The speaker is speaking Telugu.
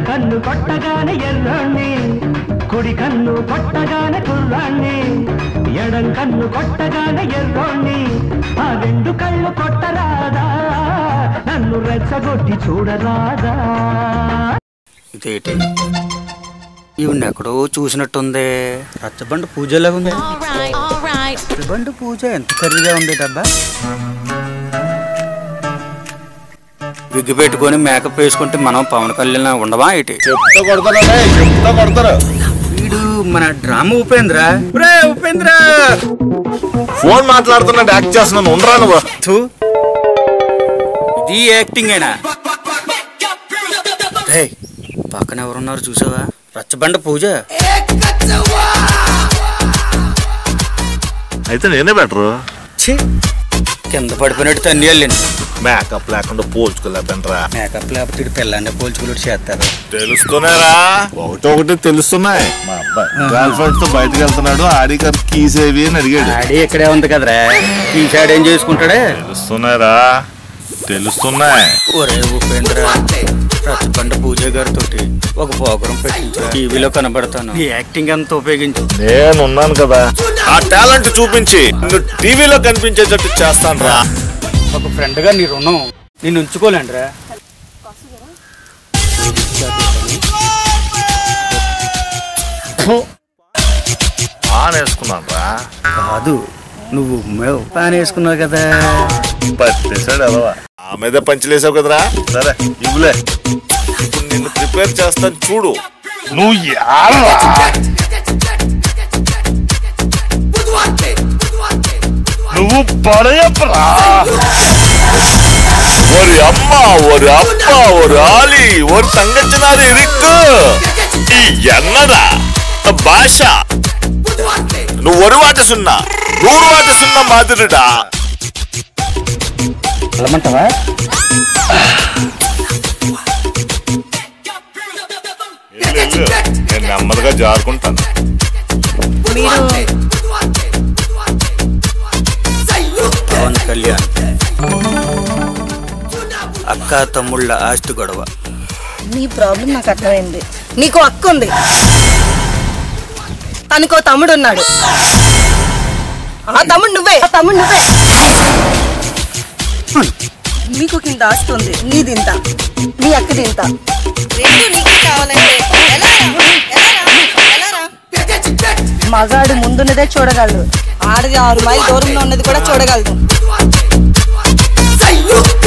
కన్ను కొట్టగానే ఎర్రాణ్ణి, కుడి కన్ను కొట్టగానే కుర్రాణ్ణి, ఎడం కన్ను కొట్టగానే ఎర్రోణ్ణి, ఆ రెండు కళ్ళు కొట్టరాదా, నన్ను రెచ్చగొట్టి చూడరాదా. ఇదేంటి ఇవన్నీ ఎక్కడో చూసినట్టుంది. రచ్చబండ పూజలాగా ఉంది. రచ్చబండ పూజ ఎంత ఖరీదుగా ఉంది డబ్బా. విగ్గు పెట్టుకొని మేకప్ వేసుకుంటే మనం పవన్ కళ్యాణ్ ఉండవా ఏంటి? వీడు మన డ్రామా ఉపేంద్ర. ఉపేంద్ర ఫోన్ మాట్లాడుతున్నట్టు యాక్ట్ చేస్తున్నాను. ఉండరా నువ్వు? ఇది యాక్టింగ్ అయినా. పక్కన ఎవరున్నారు చూసావా? రచ్చబండ పూజ. అయితే నేనే బెటరు. కింద పడిపోయినట్టు తన్నేళ్ళి. మేకప్ లేకుండా పోల్చుకోలేదంటరా. మేకప్ లేకపోతే పిల్లాన్ని పోల్చుకున్నట్టు చేస్తారు. తెలుస్తున్నారా? ఒకటి తెలుస్తున్నాయి. మా అబ్బాయి గర్ల్ ఫ్రెండ్ తో బయటకు వెళ్తున్నాడు. ఆడి గారు కీస్ ఏవి అని అడిగాడు. ఆడి ఇక్కడే ఉంది కదరా. కీస్ ఆడేం చేసుకుంటాడే? తెలుస్తున్నారా? తెలుస్తున్నాయి. ఒరే ఉపేంద్ర, రచ్చబండ పూజ గారితో ఒక ప్రోగ్రాం పెట్టించా. టీవీలో కనబడతాను. ఈ యాక్టింగ్ అంతా ఉపయోగించు. నేనున్నాను కదా. ఆ టాలెంట్ చూపించి నువ్వు టీవీలో కనిపించేటట్టు చేస్తాను రా. ఒక ఫ్రెండ్ గా నీ రుణం నేను ఉంచుకోలేండి రా. వేసుకున్నాను రా. కాదు, నువ్వు ప్యాన్ వేసుకున్నావు కదా. పట్టేశాడు అలవా. ఆ మీద పంచలేసావు కదరా. సరే ఇవ్వలే. ఇప్పుడు నిన్ను ప్రిపేర్ చేస్తాను చూడు. నువ్వు నువ్వు పడయప్పరా. ஒரு அம்மா ஒரு அப்பா ஒரு ஆளி ஒரு தங்கச்சினாரு இருக்கு. என்னடா భాష? నువ్వు ஒரு వాట సున్నా 100 వాట సున్నా మాదిరిడా. వెళ్ళమంటావా? నేను నెమ్మదిగా జారుకుంటాను. పవన్ కళ్యాణ్ అక్క తమ్ముళ్ళ ఆస్తి గొడవ. నీ ప్రాబ్లం నాకు అర్థమైంది. నీకు అక్క ఉంది, తనకో తమ్ముడు ఉన్నాడు. ఆ తమ్ముడు నువ్వే. నీకు కింద ఆస్తి ఉంది. నీదింత, నీ అక్కదింత. మగాడు ముందున్నదే చూడగలడు, ఆడది 6 మైల్ దూరంలో ఉన్నది కూడా చూడగలదు.